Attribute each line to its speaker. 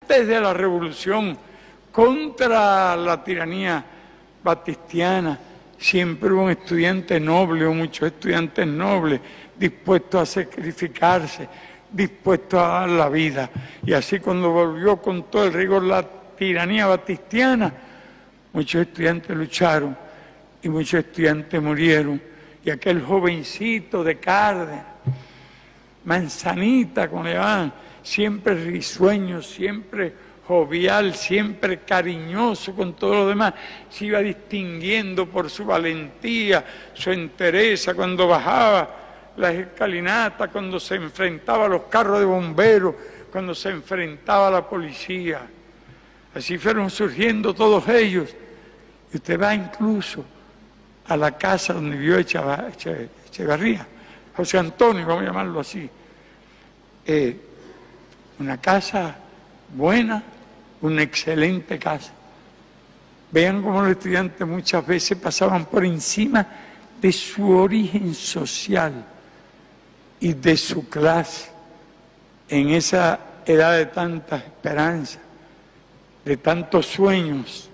Speaker 1: antes de la revolución, contra la tiranía batistiana, siempre hubo un estudiante noble o muchos estudiantes nobles dispuestos a sacrificarse, dispuestos a dar la vida. Y así cuando volvió con todo el rigor la tiranía batistiana, muchos estudiantes lucharon y muchos estudiantes murieron. Y aquel jovencito de Cárdenas, Manzanita, como le llaman, siempre risueño, siempre jovial, siempre cariñoso con todo lo demás, se iba distinguiendo por su valentía, su entereza cuando bajaba las escalinatas, cuando se enfrentaba a los carros de bomberos, cuando se enfrentaba a la policía. Así fueron surgiendo todos ellos. Y usted va incluso a la casa donde vivió Echeverría, José Antonio, vamos a llamarlo así. Una casa buena, una excelente casa. Vean cómo los estudiantes muchas veces pasaban por encima de su origen social y de su clase en esa edad de tantas esperanzas, de tantos sueños,